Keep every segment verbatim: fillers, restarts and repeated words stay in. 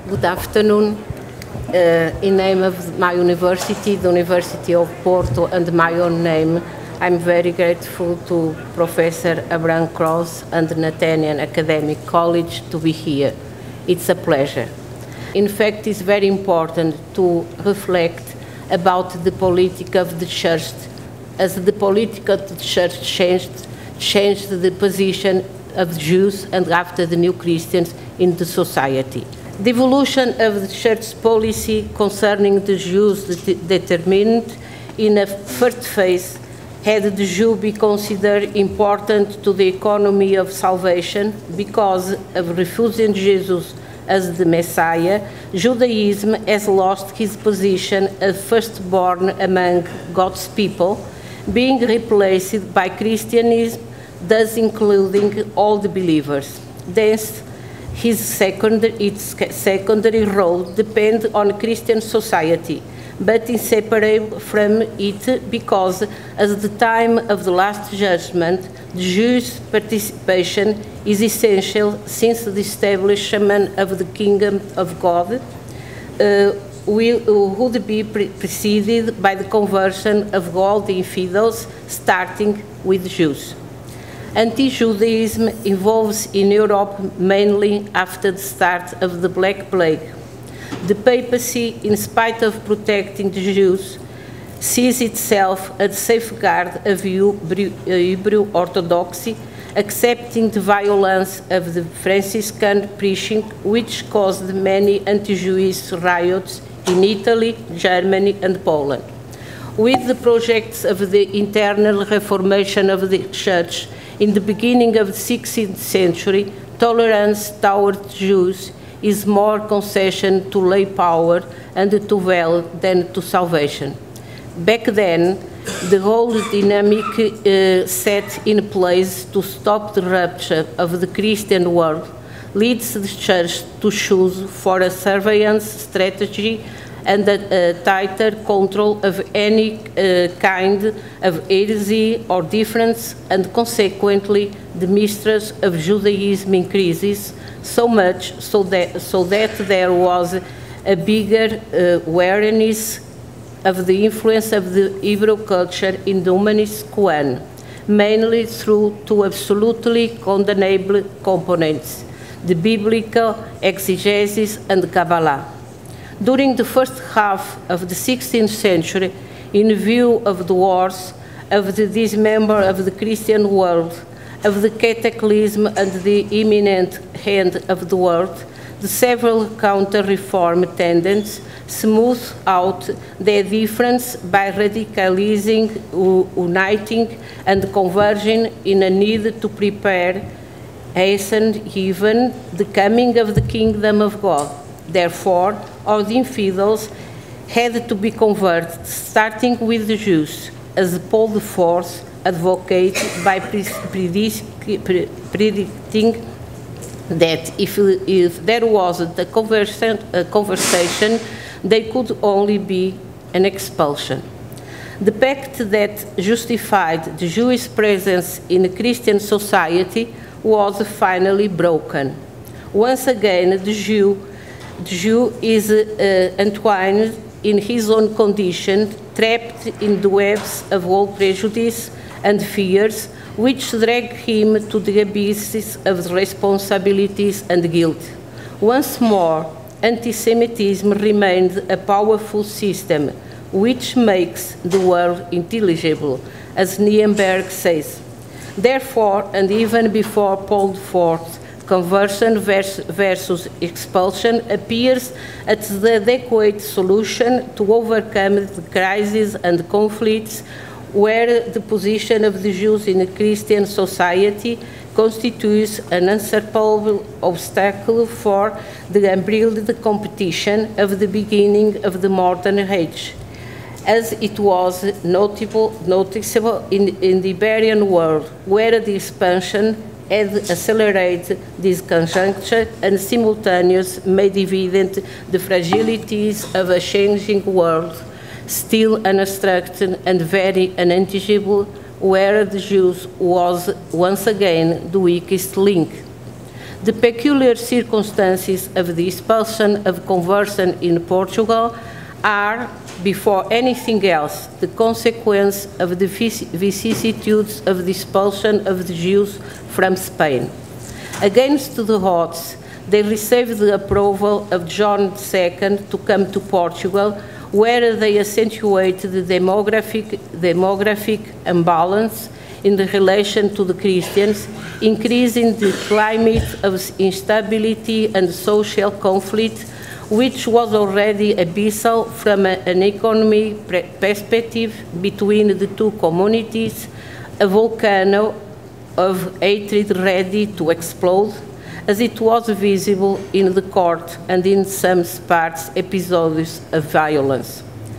Good afternoon. Uh, in name of my university, the University of Porto, and my own name, I'm very grateful to Professor Abraham Cross and the Nathaniel Academic College to be here. It's a pleasure. In fact, it's very important to reflect about the politics of the church, as the politics of the church changed, changed the position of Jews and after the new Christians in the society. The evolution of the church policy concerning the Jews determined in a first phase had the Jew be considered important to the economy of salvation because of refusing Jesus as the Messiah. Judaism has lost his position as firstborn among God's people, being replaced by Christianism, thus including all the believers. Thus, his secondary, its secondary role depends on Christian society, but inseparable from it because at the time of the Last Judgment, the Jews' participation is essential since the establishment of the Kingdom of God uh, will, would be pre preceded by the conversion of all the infidels, starting with Jews. Anti-Judaism evolves in Europe mainly after the start of the Black Plague. The papacy, in spite of protecting the Jews, sees itself as safeguard of Hebrew Orthodoxy, accepting the violence of the Franciscan preaching, which caused many anti-Jewish riots in Italy, Germany, and Poland. With the projects of the internal reformation of the Church, in the beginning of the sixteenth century, tolerance towards Jews is more concession to lay power and to wealth than to salvation. Back then, the whole dynamic uh, set in place to stop the rupture of the Christian world leads the Church to choose for a surveillance strategy and a, a tighter control of any uh, kind of heresy or difference, and consequently the mistrust of Judaism increases so much so that, so that there was a bigger uh, awareness of the influence of the Hebrew culture in the humanist koan, mainly through two absolutely condemnable components, the biblical exegesis and Kabbalah. During the first half of the sixteenth century, in view of the wars, of the dismemberment of the Christian world, of the cataclysm and the imminent end of the world, the several counter-reform tendencies smooth out their difference by radicalizing, uniting, and converging in a need to prepare, hasten even the coming of the kingdom of God. Therefore, all the infidels had to be converted, starting with the Jews, as Paul the Fourth advocated by predicting that if, if there wasn't a conversion, a conversation, there could only be an expulsion. The pact that justified the Jewish presence in a Christian society was finally broken. Once again, the Jew The Jew is uh, entwined in his own condition, trapped in the webs of all prejudice and fears, which drag him to the abysses of responsibilities and guilt. Once more, anti-Semitism remained a powerful system, which makes the world intelligible, as Nienberg says. Therefore, and even before Paul the Fourth, conversion versus expulsion appears as the adequate solution to overcome the crises and conflicts where the position of the Jews in a Christian society constitutes an unsurpassable obstacle for the unbridled competition of the beginning of the modern age, as it was notable, noticeable in, in the Iberian world, where the expansion had accelerated this conjuncture and simultaneously made evident the fragilities of a changing world, still unobstructed and very unintelligible, where the Jews was once again the weakest link. The peculiar circumstances of the expulsion of conversion in Portugal are, before anything else, the consequence of the vicissitudes of the expulsion of the Jews from Spain. Against the odds, they received the approval of John the Second to come to Portugal, where they accentuated the demographic, demographic imbalance in the relation to the Christians, increasing the climate of instability and social conflict, which was already abyssal from a, an economic perspective between the two communities, a volcano of hatred ready to explode, as it was visible in the court and in some parts episodes of violence.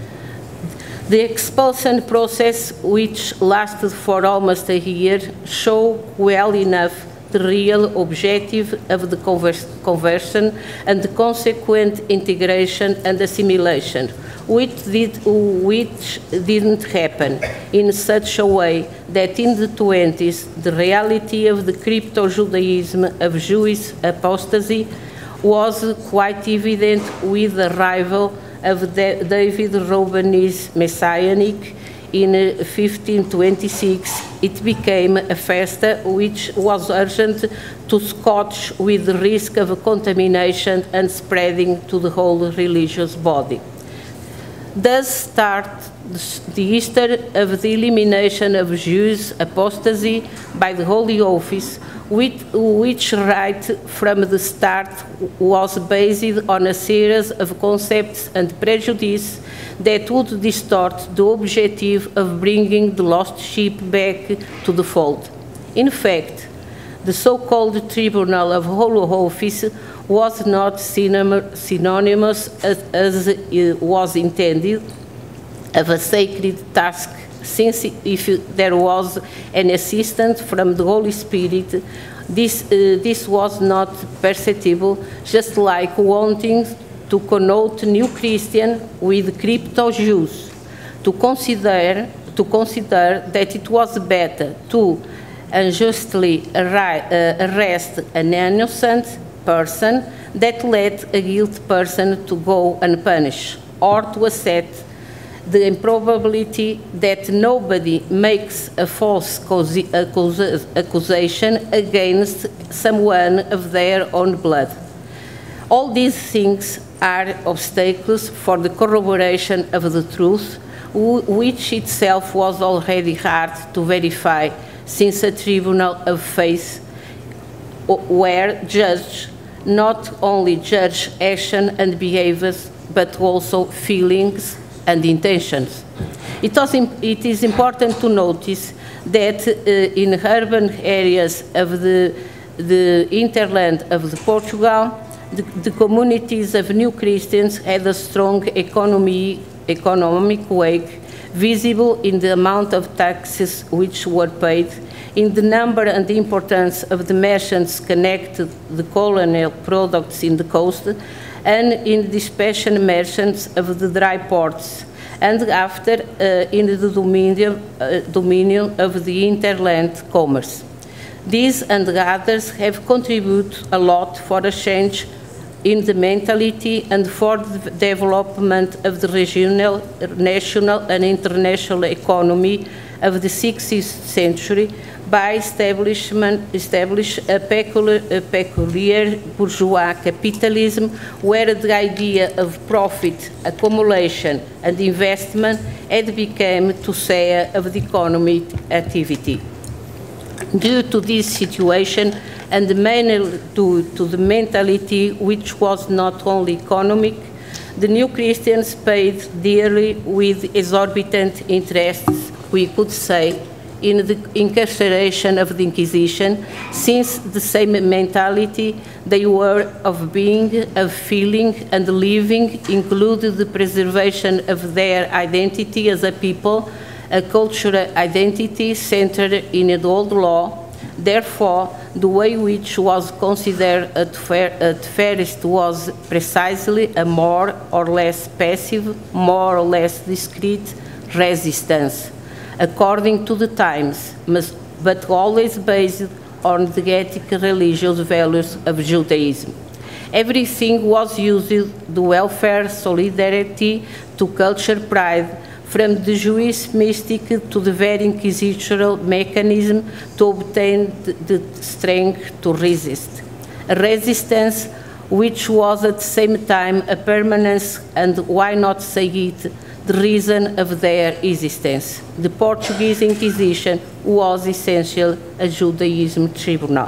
The expulsion process, which lasted for almost a year, showed well enough the real objective of the conversion and the consequent integration and assimilation, which, did, which didn't happen in such a way that in the twenties the reality of the crypto-Judaism of Jewish apostasy was quite evident with the arrival of David Robani's Messianic in fifteen twenty-six. It became a festa which was urgent to scotch with the risk of contamination and spreading to the whole religious body. Thus start the Easter of the elimination of Jews' apostasy by the Holy Office, which, which right from the start was based on a series of concepts and prejudices that would distort the objective of bringing the lost sheep back to the fold. In fact, the so-called Tribunal of Holy Office was not synonymous, as, as it was intended, of a sacred task, since if there was an assistance from the Holy Spirit, this, uh, this was not perceptible, just like wanting to connote new Christian with crypto-Jews, to consider, to consider that it was better to unjustly arrest an innocent person that let a guilty person to go unpunished, or to accept the improbability that nobody makes a false accusation against someone of their own blood. All these things are obstacles for the corroboration of the truth, which itself was already hard to verify, since a tribunal of faith where judges not only judge action and behaviors, but also feelings and intentions. It, was, it is important to notice that uh, in urban areas of the, the hinterland of the Portugal, the, the communities of New Christians had a strong economy, economic wake, visible in the amount of taxes which were paid, in the number and the importance of the merchants connected the colonial products in the coast, and in the special merchants of the dry ports, and after uh, in the dominion, uh, dominion of the hinterland commerce. These and others have contributed a lot for a change in the mentality and for the development of the regional, national and international economy of the sixteenth century, by establishment, establish a peculiar, a peculiar bourgeois capitalism, where the idea of profit, accumulation and investment had become to say of the economic activity. Due to this situation, and mainly due to the mentality which was not only economic, the New Christians paid dearly with exorbitant interests, we could say, in the incarceration of the Inquisition, since the same mentality they were of being, of feeling and living included the preservation of their identity as a people, a cultural identity centered in the old law. Therefore, the way which was considered at, fair, at first was precisely a more or less passive, more or less discreet resistance, according to the times, but always based on the ethical religious values of Judaism. Everything was used to welfare, solidarity, to culture pride, from the Jewish mystic to the very inquisitorial mechanism to obtain the strength to resist. A resistance which was at the same time a permanence and, why not say it, the reason of their existence. The Portuguese Inquisition was essentially a Judaism tribunal.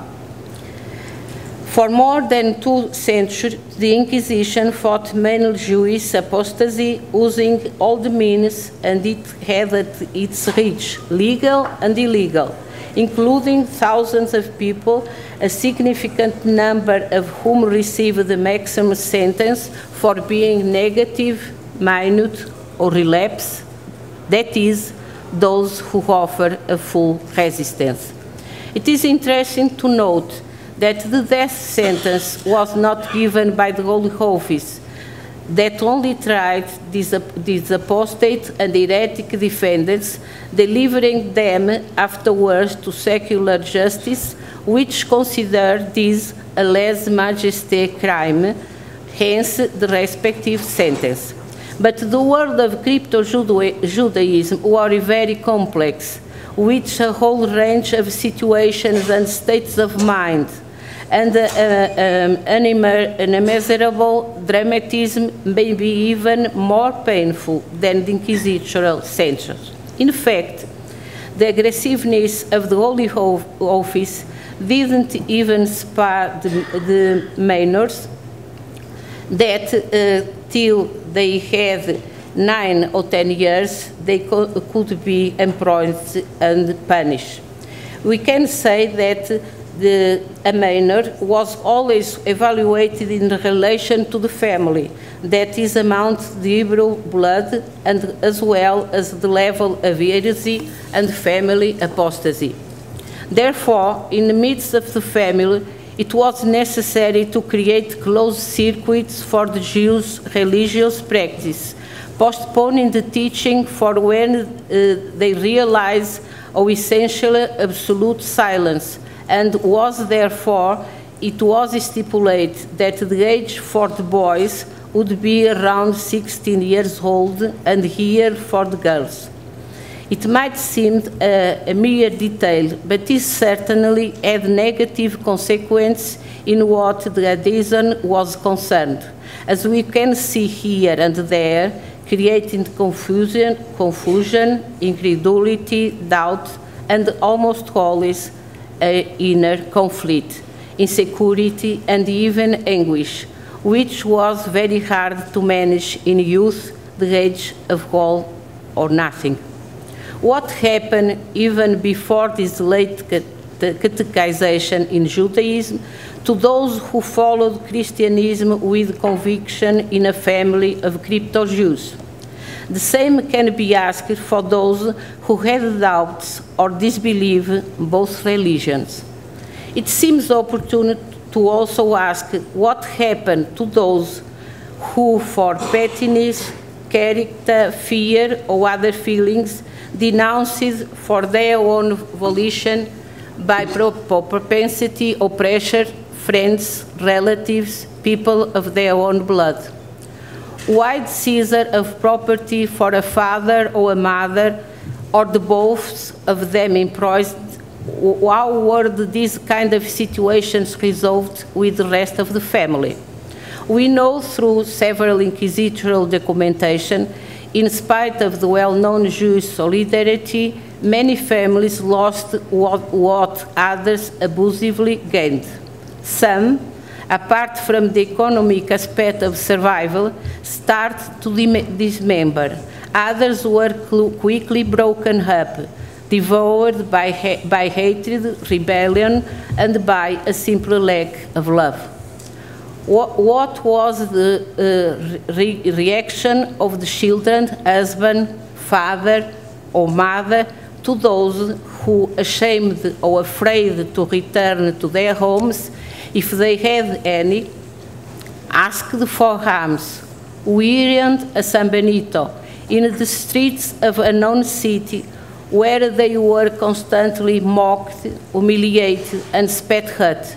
For more than two centuries, the Inquisition fought mainly Jewish apostasy, using all the means, and it had at its reach, legal and illegal, including thousands of people, a significant number of whom received the maximum sentence for being negative, minute, or relapse, that is, those who offer a full resistance. It is interesting to note that the death sentence was not given by the Holy Office, that only tried these, these apostate and heretic defendants, delivering them afterwards to secular justice, which considered this a lèse-majesté crime, hence the respective sentence. But the world of crypto-Judaism was very complex, with a whole range of situations and states of mind, and uh, um, an immeasurable dramatism, maybe even more painful than the inquisitorial censures. In fact, the aggressiveness of the Holy Office didn't even spare the, the minors that uh, till they had nine or ten years, they co could be employed and punished. We can say that the, a minor was always evaluated in relation to the family, that is, amount the Hebrew blood, and as well as the level of heresy and family apostasy. Therefore, in the midst of the family, it was necessary to create closed circuits for the Jews' religious practice, postponing the teaching for when uh, they realized our essential absolute silence, and was therefore, it was stipulated that the age for the boys would be around sixteen years old, and here for the girls. It might seem a, a mere detail, but this certainly had negative consequences in what the adhesion was concerned, as we can see here and there, creating confusion, confusion, incredulity, doubt, and almost always an inner conflict, insecurity, and even anguish, which was very hard to manage in youth, the age of all or nothing. What happened even before this late catechization in Judaism to those who followed Christianism with conviction in a family of crypto-Jews? The same can be asked for those who had doubts or disbelieve both religions. It seems opportune to also ask what happened to those who, for pettiness, character, fear, or other feelings, denounced for their own volition, by propensity or pressure, friends, relatives, people of their own blood. Why the seizure of property for a father or a mother, or the both of them imprisoned? How were these kind of situations resolved with the rest of the family? We know through several inquisitorial documentation, in spite of the well-known Jewish solidarity, many families lost what, what others abusively gained. Some, apart from the economic aspect of survival, start to dismember. Others were quickly broken up, devoured by, ha by hatred, rebellion, and by a simple lack of love. What, what was the uh, re reaction of the children, husband, father, or mother to those who, ashamed or afraid to return to their homes, if they had any, asked for alms, wearied a San Benito in the streets of a known city, where they were constantly mocked, humiliated, and spat at.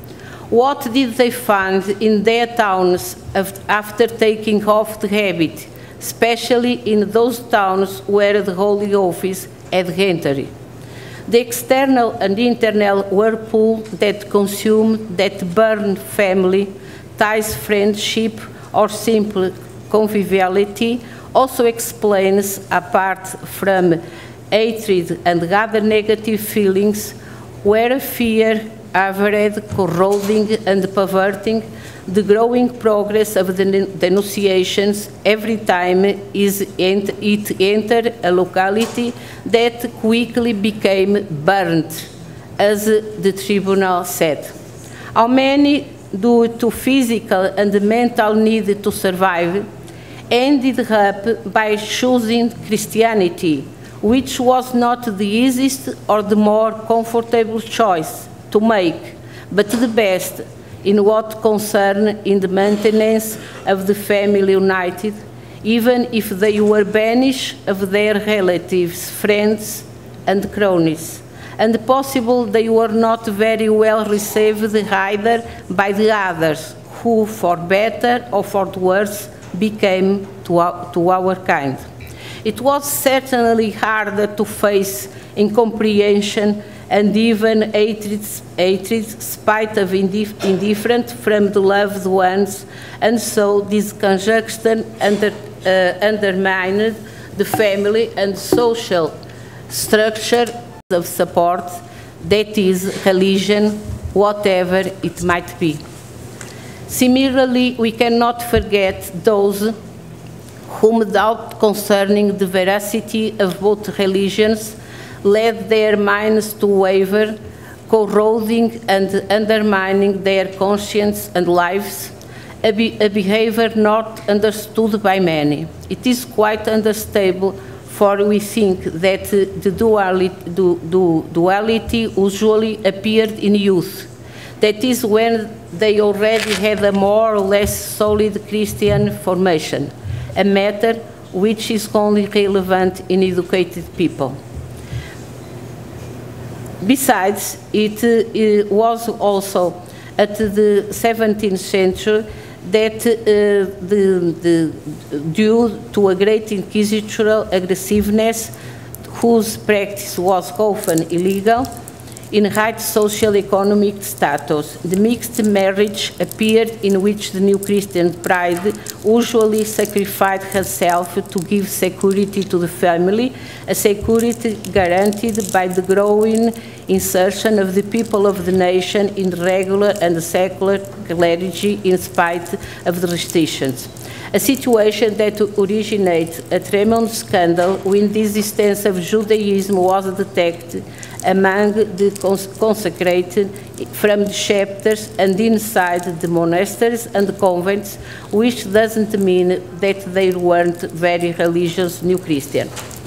What did they find in their towns after taking off the habit, especially in those towns where the Holy Office had entered? The external and internal whirlpool that consumed, that burned family, ties, friendship, or simple conviviality also explains, apart from hatred and other negative feelings, where fear, average, corroding, and perverting the growing progress of the denunciations every time is ent it entered a locality that quickly became burnt, as the tribunal said. How many, due to physical and mental need to survive, ended up by choosing Christianity, which was not the easiest or the more comfortable choice to make, but the best in what concerned in the maintenance of the family united, even if they were banished of their relatives, friends, and cronies. And possible they were not very well received either by the others, who, for better or for worse, became to our, to our kind. It was certainly harder to face incomprehension and even hatred, hatred spite of indif indifference from the loved ones, and so this conjunction under, uh, undermined the family and social structure of support, that is, religion, whatever it might be. Similarly, we cannot forget those whom doubt concerning the veracity of both religions led their minds to waver, corroding and undermining their conscience and lives, a, be a behavior not understood by many. It is quite understandable, for we think that the duality, du, du, duality usually appeared in youth. That is when they already had a more or less solid Christian formation, a matter which is only relevant in educated people. Besides, it, uh, it was also at the seventeenth century that uh, the, the, due to a great inquisitorial aggressiveness, whose practice was often illegal, in high socio-economic status, the mixed marriage appeared, in which the new Christian bride usually sacrificed herself to give security to the family, a security guaranteed by the growing insertion of the people of the nation in regular and secular clergy in spite of the restrictions. A situation that originated a tremendous scandal when the existence of Judaism was detected among the consecrated from the chapters and inside the monasteries and convents, which doesn't mean that they weren't very religious new Christian.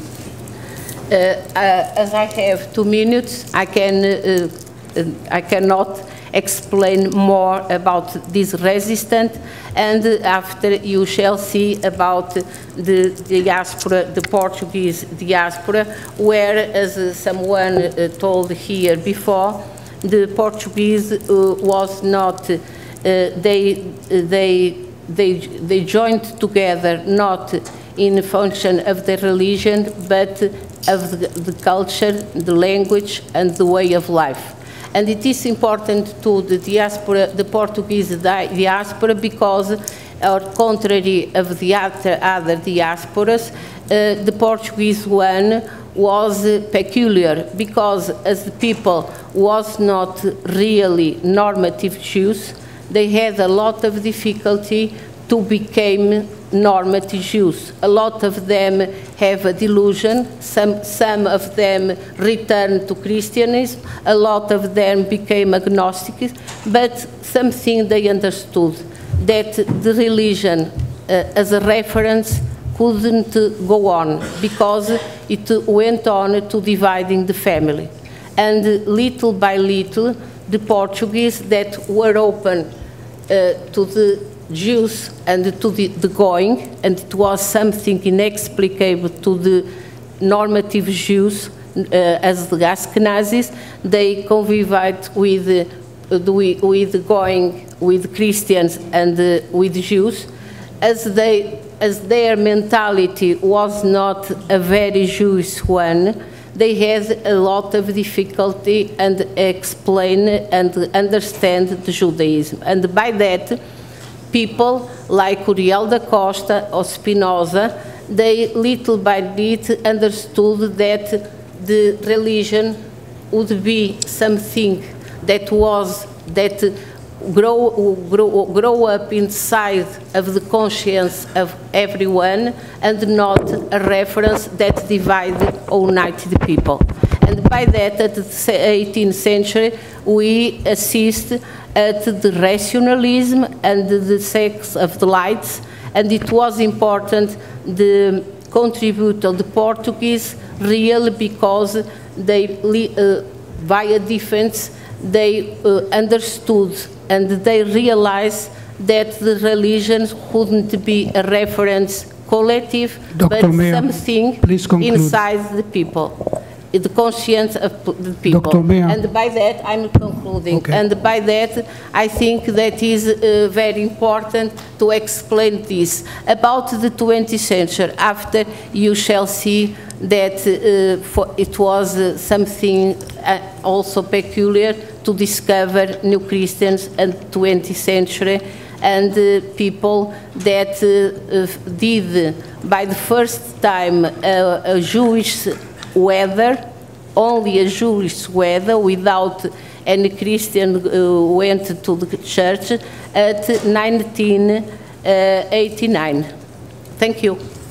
Uh, uh, as I have two minutes, I can uh, uh, I cannot explain more about this resistance, and after you shall see about the diaspora, the Portuguese diaspora, where, as someone uh, told here before, the Portuguese uh, was not, uh, they, they, they, they joined together not in function of the religion, but of the, the culture, the language, and the way of life. And it is important to the diaspora, the Portuguese diaspora, because, or contrary of the other, other diasporas, uh, the Portuguese one was uh, peculiar, because as the people was not really normative Jews, they had a lot of difficulty to become normative Jews. A lot of them have a delusion, some, some of them returned to Christianism, a lot of them became agnostics, but something they understood, that the religion uh, as a reference couldn't go on, because it went on to dividing the family. And little by little, the Portuguese that were open uh, to the Jews and to the, the going, and it was something inexplicable to the normative Jews uh, as the Ashkenazis. They convived with, uh, with going with Christians and uh, with Jews, as they as their mentality was not a very Jewish one. They had a lot of difficulty and explain and understand the Judaism. And by that, people like Uriel da Costa or Spinoza, they little by little understood that the religion would be something that was, that Grow, grow, grow up inside of the conscience of everyone, and not a reference that divided or united the people. And by that, at the eighteenth century, we assist at the rationalism and the sex of the lights, and it was important the contribute of the Portuguese really because they, uh, via defense, they uh, understood and they realized that the religion wouldn't be a reference collective, Doctor but Mayor, something inside the people, the conscience of the people. Doctor Mayor. And by that, I'm concluding. Okay. And by that, I think that is uh, very important to explain this. About the twentieth century, after you shall see that uh, for it was uh, something uh, also peculiar to discover New Christians in the twentieth century, and uh, people that uh, uh, did, by the first time, uh, a Jewish weather, only a Jewish weather, without any Christian uh, went to the church, at nineteen eighty-nine. Thank you.